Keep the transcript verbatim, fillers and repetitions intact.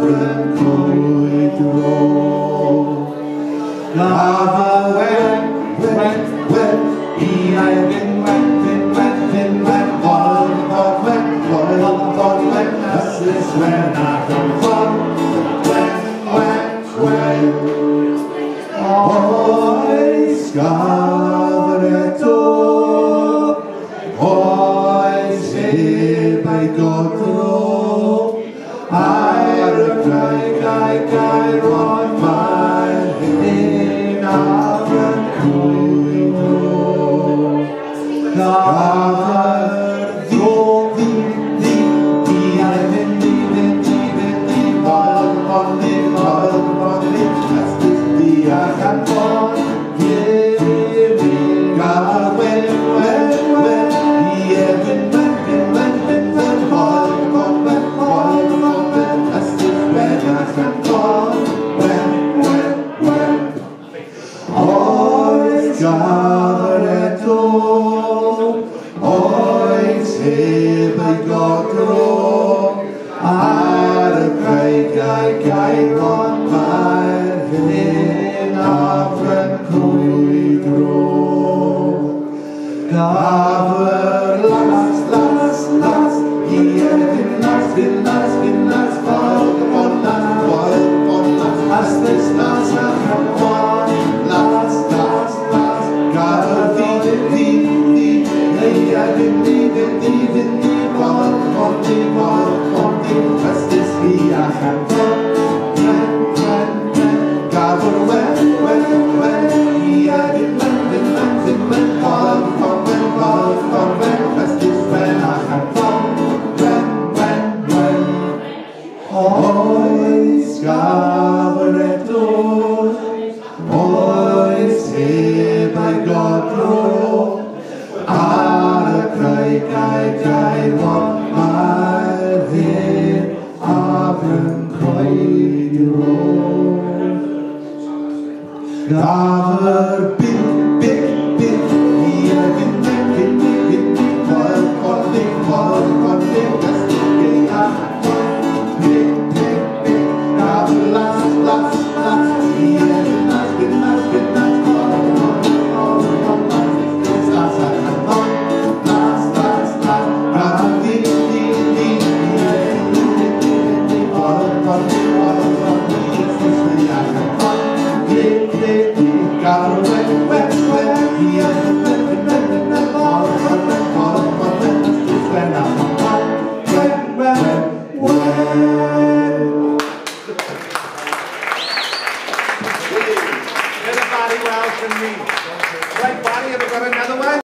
yn crwydro. Gafodd wen, wen, wen, i ai fynd wen, fynd wen, fynd wen, ffordd, ffordd wen, ffordd, ffordd wen, ysys wen ac yn ffordd, wen, wen, wen. Oes gafodd eto, oes heb ei godro, a'r y graig a'i gair o'n mae'n hyn ar yn crwydro. Gafodd ddo, ddi, ddi, di a'i fynd, di, fynd, di, fynd, di, ffordd, ffordd, di, ffordd, ffordd, di, ystis di ac yn ffordd, ddim i gafodd wen, wen, wen, i efyn, wen, wen, wen, wen, wen, ffordd, ffordd, wen, ffordd, ffordd, wen, ystis wen ac yn ffordd, wen, wen, wen. Oes gafodd eto, oes heb ei godro, ar y creigiau gair ond mae'r hyn afren crwydro. Gafodd las, las, las, i efyn las, fyn las, fyn las, ffordd, ffordd las, ffordd, ffordd las, ystis las ac yn ffordd, las, las, las. Gafodd fi, fi, fi, ei efyn fi, fyn di, fyn di, ffordd, ffordd di, ffordd, ffordd di, ystis fi ac yn ffordd, wen, wen, wen. Gafodd wen, wen, wen, i efyn wen, fyn wen, fyn wen, ffordd, ffordd wen, ffordd, ffordd wen, ystis wen ac yn ffordd, wen, wen, wen. Oes gafodd eto, oes heb ei godro, ar y creigiau gair ond mae'r hyn afren crwydro. Gafodd bil, bil, bil, i efyn wen, fyn di, fyn di, ffordd, ffordd di, ffordd, ffordd di, ystis di ac yn ffordd, bil, bil, bil. Gafodd las, las, las, i efyn las, fyn las, fyn las, ffordd, ffordd, ffordd, ffordd, las, ystis las ac yn ffordd, las, las, las. Gafodd di, di, di, i efyn di, di, di, di, ffordd, ffordd di, ffordd, ffordd di, ystis di ac yn ffordd, di, di, di. Gafodd wen, wen, wen, i efyn wen, fyn wen, fyn wen, ffordd, ffordd wen, ffordd, ffordd wen, ystis wen ac yn ffordd, wen, wen, wen. Better body Welsh than me. Right, Bonnie, have we got another one?